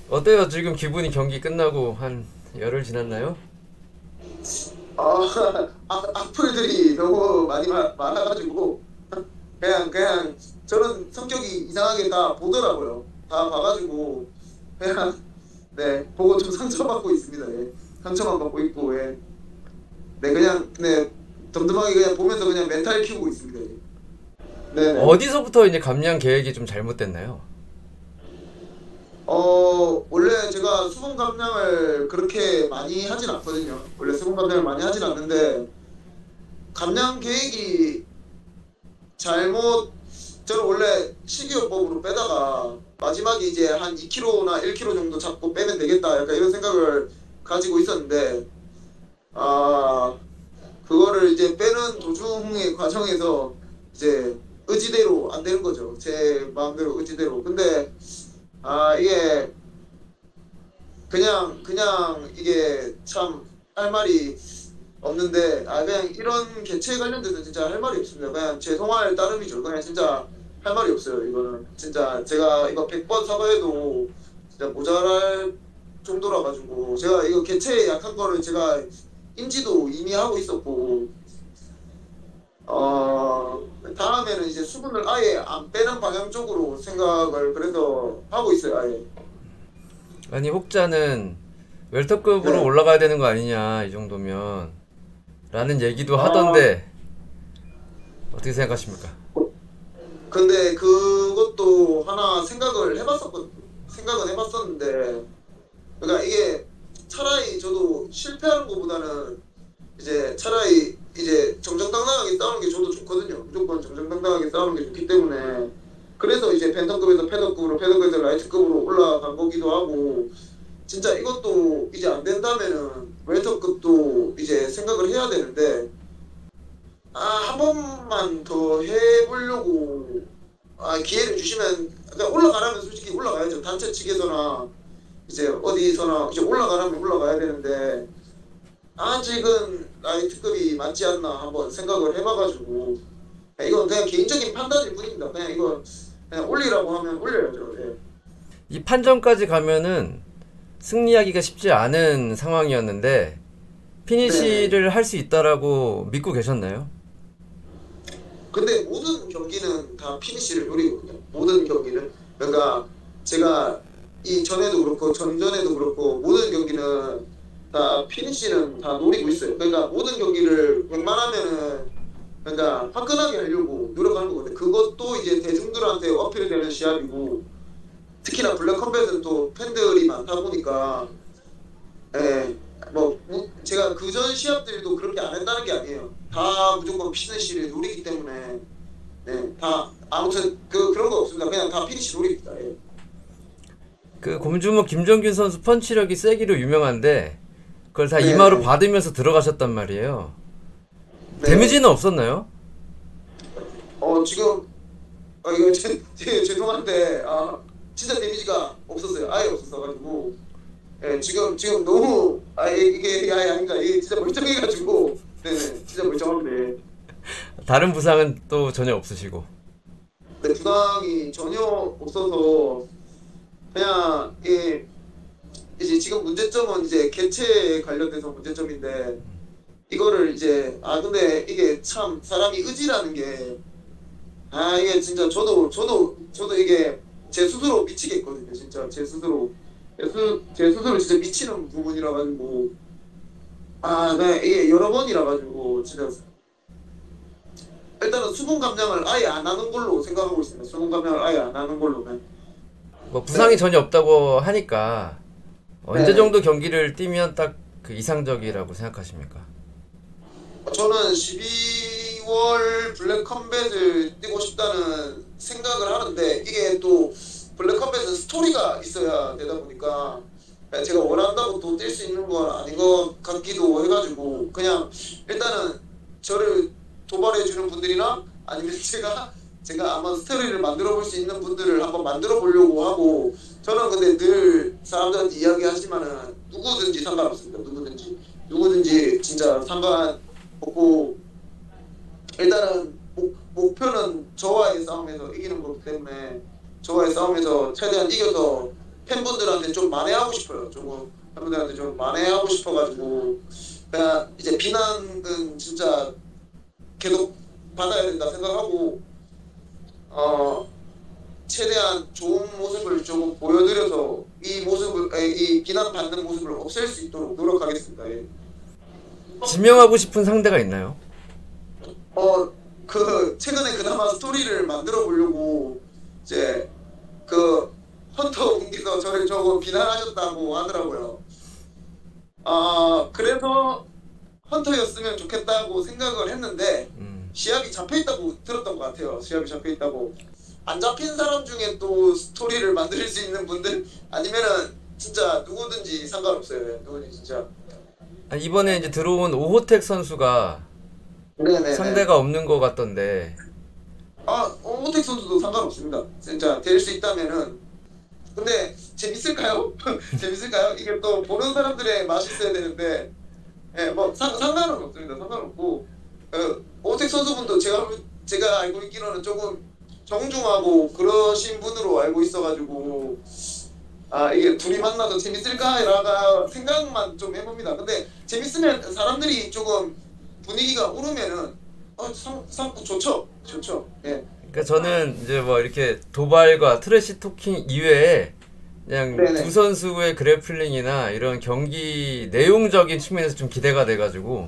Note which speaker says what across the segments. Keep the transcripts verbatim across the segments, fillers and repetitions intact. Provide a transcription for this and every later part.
Speaker 1: 어때요? 지금 기분이 경기 끝나고 한 열흘 지났나요?
Speaker 2: 아, 악, 악플들이 너무 많이 마- 많아가지고 그냥 그냥 저는 성격이 이상하게 다 보더라고요. 다 봐가지고 그냥 네 보고 좀 상처받고 있습니다. 예. 상처만 받고 있고 예. 네 그냥 네 덤덤하게 그냥 보면서 그냥 멘탈 키우고 있습니다. 예. 네네.
Speaker 1: 어디서부터 이제 감량 계획이 좀 잘못됐나요?
Speaker 2: 어 원래 제가 수분 감량을 그렇게 많이 하진 않거든요. 원래 수분 감량을 많이 하진 않는데 감량 계획이 잘못 저는 원래 식이요법으로 빼다가 마지막에 이제 한 이 킬로그램나 일 킬로그램 정도 잡고 빼면 되겠다 약간 이런 생각을 가지고 있었는데 아 그거를 이제 빼는 도중의 과정에서 이제 의지대로 안 되는 거죠. 제 마음대로 의지대로. 근데 아 이게 그냥 그냥 이게 참 할 말이 없는데 아 그냥 이런 개체에 관련돼서 진짜 할 말이 없습니다. 그냥 죄송할 따름이죠. 그냥 진짜 할 말이 없어요. 이거는 진짜 제가 이거 백 번 사과해도 진짜 모자랄 정도라 가지고 제가 이거 개체에 약한 거를 제가 인지도 이미 하고 있었고 어 다음에는 이제 수분을 아예 안 빼는 방향 쪽으로 생각을 그래서 하고 있어요. 아예.
Speaker 1: 아니 혹자는 웰터급으로
Speaker 2: 네.
Speaker 1: 올라가야 되는 거 아니냐 이 정도면 라는 얘기도
Speaker 2: 아
Speaker 1: 하던데 어떻게 생각하십니까?
Speaker 2: 근데 그것도 하나 생각을 해봤었거든요. 생각은 해봤었는데, 그러니까 이게 차라리 저도 실패하는 것보다는 이제 차라리 이제 정정당당하게 싸우는 게 저도 좋거든요. 무조건 정정당당하게 싸우는 게 좋기 때문에. 그래서 이제 벤턴급에서 패더급으로, 패더급에서 라이트급으로 올라간 거기도 하고, 진짜 이것도 이제 안 된다면은 웰터급도 이제 생각을 해야 되는데, 아, 한 번만 더 해보려고 아, 기회를 주시면 그러니까 올라가라면 솔직히 올라가야죠. 단체 측에서나 이제 어디서나 이제 올라가라면 올라가야 되는데 아직은 라이트급이 맞지 않나 한번 생각을 해봐가지고 이건 그냥 개인적인 판단일 뿐입니다. 그냥 이거 그냥 올리라고 하면 올려야죠. 예.
Speaker 1: 이 판정까지 가면은 승리하기가 쉽지 않은 상황이었는데
Speaker 2: 네네.
Speaker 1: 피니시를 할 수 있다라고 믿고 계셨나요?
Speaker 2: 근데 모든 경기는 다 피니시를 노리거든요. 모든 경기는. 그러니까 제가 이 전에도 그렇고 전전에도 그렇고 모든 경기는 다 피니시는 다 노리고 있어요. 그러니까 모든 경기를 웬만하면은 그러니까 화끈하게 하려고 노력하는 거거든요. 그것도 이제 대중들한테 어필되는 시합이고 특히나 블랙 컴뱃은 또 팬들이 많다 보니까 예, 뭐 무- 제가 그전 시합들도 그렇게 안 한다는 게 아니에요. 다 무조건 피니시를 노리기 때문에 네, 다 아무튼 그 그런 거 없습니다. 그냥 다 피니시 노립니다. 예.
Speaker 1: 그 곰주모 김정균 선수 펀치력이 세기로 유명한데 그걸 다 이마로
Speaker 2: 네네.
Speaker 1: 받으면서 들어가셨단 말이에요.
Speaker 2: 네.
Speaker 1: 데미지는 없었나요?
Speaker 2: 어 지금 어 이거 제, 제, 죄송한데 아 진짜 데미지가 없었어요. 아예 없었어가지고 예, 지금 지금 너무 아 이게 이게 아예 아닌가 이게 진짜 멀쩡해가지고 네네 진짜 멀쩡한데
Speaker 1: 다른 부상은 또 전혀 없으시고.
Speaker 2: 네, 부상이 전혀 없어서 그냥 이 이제 지금 문제점은 이제 개체에 관련돼서 문제점인데 이거를 이제 아 근데 이게 참 사람이 의지라는 게 아 이게 진짜 저도 저도 저도 이게 제 스스로 미치겠거든요 진짜 제 스스로 제, 스, 제 스스로 진짜 미치는 부분이라 가지고 아 네 이게 여러 번이라 가지고 진짜 일단은 수분 감량을 아예 안 하는 걸로 생각하고 있습니다. 수분 감량을 아예 안 하는 걸로는
Speaker 1: 뭐 부상이
Speaker 2: 네
Speaker 1: 전혀 없다고 하니까 언제
Speaker 2: 네네
Speaker 1: 정도 경기를 뛰면 딱 그 이상적이라고 생각하십니까?
Speaker 2: 저는 십이월 블랙 컴뱃을 뛰고 싶다는 생각을 하는데 이게 또 블랙 컴뱃은 스토리가 있어야 되다 보니까 제가 원한다고 또 뛸 수 있는 건 아닌 것 같기도 해가지고 그냥 일단은 저를 도발해 주는 분들이나 아니면 제가 제가 아마 스토리를 만들어 볼 수 있는 분들을 한번 만들어 보려고 하고 저는 근데 늘 사람들한테 이야기하지만은 누구든지 상관없습니다. 누구든지 누구든지 진짜 상관없고 일단은 목, 목표는 저와의 싸움에서 이기는 거기 때문에 저와의 싸움에서 최대한 이겨서 팬분들한테 좀 만회하고 싶어요. 조금 팬분들한테 좀 만회하고 싶어가지고 그냥 이제 비난은 진짜 계속 받아야 된다 생각하고 어 최대한 좋은 모습을 조금 보여드려서 이 모습을 에, 이 비난받는 모습을 없앨 수 있도록 노력하겠습니다. 예.
Speaker 1: 지명하고 싶은 상대가 있나요?
Speaker 2: 어, 그 최근에 그나마 스토리를 만들어 보려고 이제 그 헌터 분께서 저를 조금 비난하셨다고 하더라고요. 아, 그래서 헌터였으면 좋겠다고 생각을 했는데
Speaker 1: 음.
Speaker 2: 시합이 잡혀 있다고 들었던 것 같아요. 시합이 잡혀 있다고. 안 잡힌 사람 중에 또 스토리를 만들 수 있는 분들 아니면은 진짜 누구든지 상관없어요. 누구든지 진짜.
Speaker 1: 아, 이번에 이제 들어온 오호택 선수가
Speaker 2: 네네.
Speaker 1: 상대가 없는 것 같던데.
Speaker 2: 아, 오호택 선수도 상관없습니다. 진짜 될 수 있다면은. 근데 재밌을까요? 재밌을까요? 이게 또 보는 사람들의 맛이 있어야 되는데, 예, 뭐 상, 상관은 없습니다. 상관없고, 어, 오호택 선수분도 제가 제가 알고 있기로는 조금 정중하고 그러신 분으로 알고 있어가지고, 아 이게 둘이 만나서 재밌을까라가 생각만 좀 해봅니다. 근데 재밌으면 사람들이 조금 분위기가 오르면은 어, 상, 상 좋죠, 좋죠. 예.
Speaker 1: 그러니까 저는 이제 뭐 이렇게 도발과 트래시 토킹 이외에 그냥
Speaker 2: 네네.
Speaker 1: 두 선수의 그래플링이나 이런 경기 내용적인 측면에서 좀 기대가 돼가지고.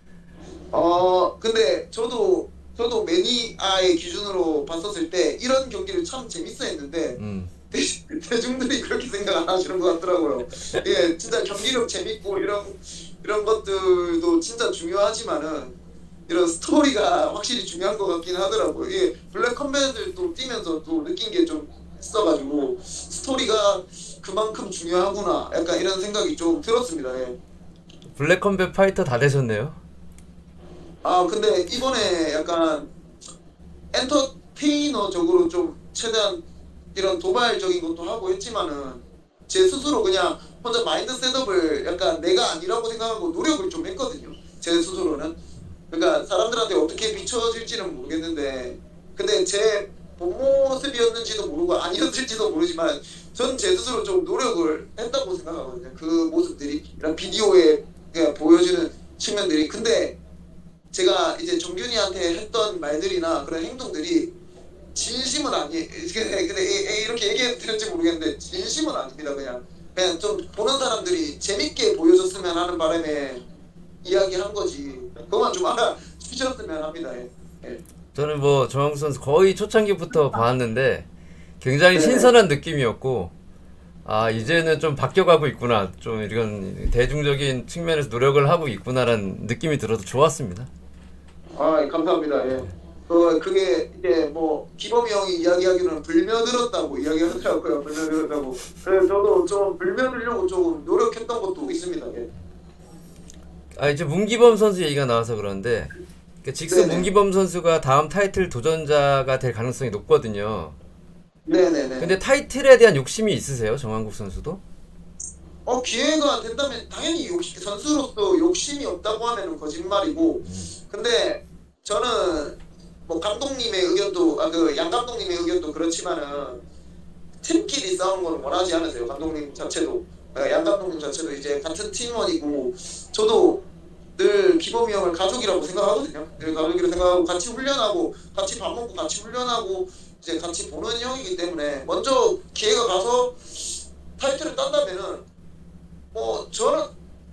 Speaker 2: 어 근데 저도 저도 매니아의 기준으로 봤었을 때 이런 경기를 참 재밌어했는데
Speaker 1: 음.
Speaker 2: 대, 대중들이 그렇게 생각 안 하시는 것 같더라고요. 예, 진짜 경기력 재밌고 이런 이런 것들도 진짜 중요하지만은 이런 스토리가 확실히 중요한 것 같긴 하더라고요. 예, 블랙 컴뱃을 뛰면서 또 느낀 게 좀 있어가지고 스토리가 그만큼 중요하구나. 약간 이런 생각이 좀 들었습니다. 예.
Speaker 1: 블랙 컴뱃 파이터 다 되셨네요.
Speaker 2: 아 근데 이번에 약간 엔터테이너적으로 좀 최대한 이런 도발적인 것도 하고 했지만은 제 스스로 그냥 혼자 마인드 셋업을 약간 내가 아니라고 생각하고 노력을 좀 했거든요. 제 스스로는. 그러니까 사람들한테 어떻게 비춰질지는 모르겠는데 근데 제 본 모습이었는지도 모르고 아니었을지도 모르지만 전 제 스스로 좀 노력을 했다고 생각하거든요. 그 모습들이 이런 비디오에 그냥 보여주는 측면들이. 근데 제가 이제 정균이한테 했던 말들이나 그런 행동들이 진심은 아니. 근데, 근데 이렇게 얘기해도 되는지 모르겠는데 진심은 아닙니다. 그냥 그냥 좀 보는 사람들이 재밌게 보여줬으면 하는 바람에 이야기한 거지. 그것만 좀 알아주셨으면 합니다. 예. 예.
Speaker 1: 저는 뭐 정한국 선수 거의 초창기부터 봤는데 굉장히
Speaker 2: 네.
Speaker 1: 신선한 느낌이었고, 아 이제는 좀 바뀌어가고 있구나, 좀 이런 대중적인 측면에서 노력을 하고 있구나라는 느낌이 들어서 좋았습니다.
Speaker 2: 아, 예, 감사합니다. 예. 그 그게 이제 뭐 기범이 형이 이야기하기로는 불며들었다고 이야기하더라고요. 불며들었다고. 그래서 저도 좀 불며들려고 조금 노력했던 것도 있습니다. 예.
Speaker 1: 아 이제 문기범 선수 얘기가 나와서 그런데, 그 직스
Speaker 2: 네네.
Speaker 1: 문기범 선수가 다음 타이틀 도전자가 될 가능성이 높거든요.
Speaker 2: 네네네.
Speaker 1: 근데 타이틀에 대한 욕심이 있으세요, 정한국 선수도?
Speaker 2: 어 기회가 된다면 당연히 욕심, 선수로서 욕심이 없다고 하면은 거짓말이고. 근데 저는 뭐 감독님의 의견도 아 그 양 감독님의 의견도 그렇지만은 팀끼리 싸우는 건 원하지 않으세요. 감독님 자체도 아, 양 감독님 자체도 이제 같은 팀원이고 저도 늘 기범이 형을 가족이라고 생각하거든요. 늘 가족이라고 생각하고 같이 훈련하고 같이 밥 먹고 같이 훈련하고 이제 같이 보는 형이기 때문에 먼저 기회가 가서 타이틀을 딴다면은 뭐 저는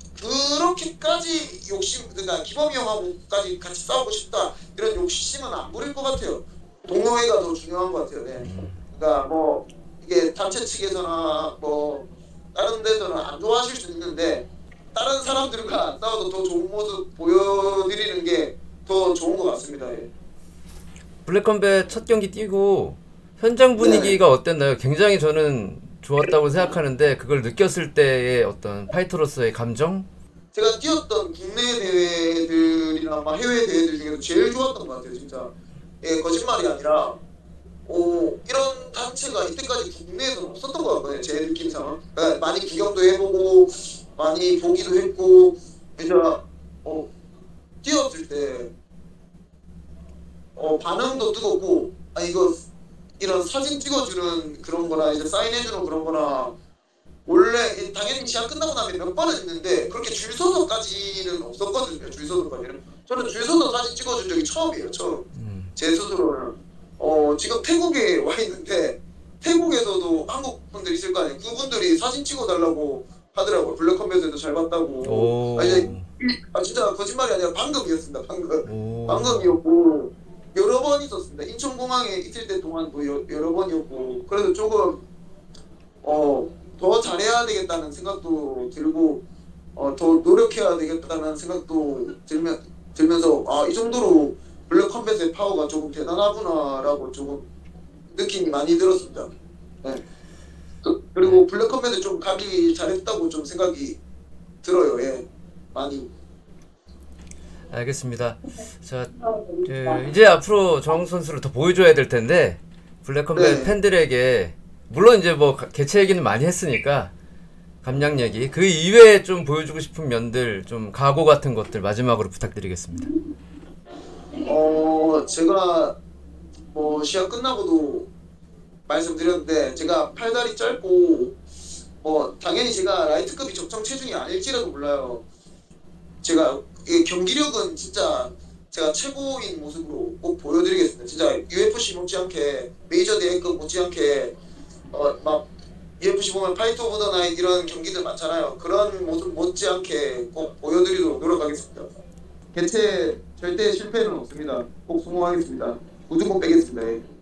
Speaker 2: 그렇게까지 욕심 그러니까 기범이 형하고까지 같이 싸우고 싶다 이런 욕심은 안 부릴 것 같아요. 동호회가 더 중요한 것 같아요. 네. 그러니까 뭐 이게 단체 측에서나 뭐 다른 데서는 안 좋아하실 수 있는데 다른 사람들과 싸워도 더 좋은 모습 보여드리는 게 더 좋은 것 같습니다. 예.
Speaker 1: 블랙컴뱃 첫 경기 뛰고 현장 분위기가 어땠나요? 굉장히 저는 좋았다고 생각하는데, 그걸 느꼈을 때의 어떤 파이터로서의 감정?
Speaker 2: 제가 뛰었던 국내 대회들이나 막 해외 대회들 중에서 제일 좋았던 것 같아요. 진짜. 예, 거짓말이 아니라 오, 이런 단체가 이때까지 국내에서는 없었던 것 같거든요. 제 느낌상은. 그러니까 많이 구경도 해보고 많이 보기도 했고 그래서 어, 뛰었을 때 어, 반응도 뜨겁고 아 이거 이런 사진 찍어주는 그런 거나 이제 사인해주는 그런 거나 원래 당연히 시합 끝나고 나면 몇 번은 있는데 그렇게 줄 서서까지는 없었거든요. 줄 서서까지는. 저는 줄 서서 사진 찍어준 적이 처음이에요. 처음.
Speaker 1: 음.
Speaker 2: 제 스스로는. 어 지금 태국에 와 있는데 태국에서도 한국 분들 있을 거 아니에요. 그분들이 사진 찍어달라고 하더라고요. 블랙컴뱃에도 잘 봤다고.
Speaker 1: 오.
Speaker 2: 아, 이제, 아 진짜 거짓말이 아니라 방금이었습니다. 방금.
Speaker 1: 오.
Speaker 2: 방금이었고 여러 번 있었습니다. 인천공항에 있을 때 동안도 여, 여러 번이었고 그래도 조금 어, 더 잘해야 되겠다는 생각도 들고 어, 더 노력해야 되겠다는 생각도 들면, 들면서 아, 이 정도로 블랙컴뱃의 파워가 조금 대단하구나라고 조금 느낌이 많이 들었습니다. 네. 그, 그리고 블랙컴뱃에 좀 가기 잘했다고 좀 생각이 들어요. 예, 많이.
Speaker 1: 알겠습니다. 자, 그 이제 앞으로 정우 선수를 더 보여줘야 될 텐데 블랙컴뱃
Speaker 2: 네.
Speaker 1: 팬들에게 물론 이제 뭐 가- 개최 얘기는 많이 했으니까 감량 얘기 그 이외에 좀 보여주고 싶은 면들 좀 각오 같은 것들 마지막으로 부탁드리겠습니다.
Speaker 2: 어, 제가 뭐 시합 끝나고도 말씀드렸는데 제가 팔다리 짧고 뭐 당연히 제가 라이트급이 적정 체중이 아닐지라도 몰라요. 제가 이 경기력은 진짜 제가 최고인 모습으로 꼭 보여드리겠습니다. 진짜 유에프씨 못지않게 메이저 대회급 못지않게 어 막 유에프씨 보면 파이트 오브 더 나잇 이런 경기들 많잖아요. 그런 모습 못지않게 꼭 보여드리도록 노력하겠습니다. 개최 절대 실패는 없습니다. 꼭 성공하겠습니다. 우주 꼭 빼겠습니다. 예.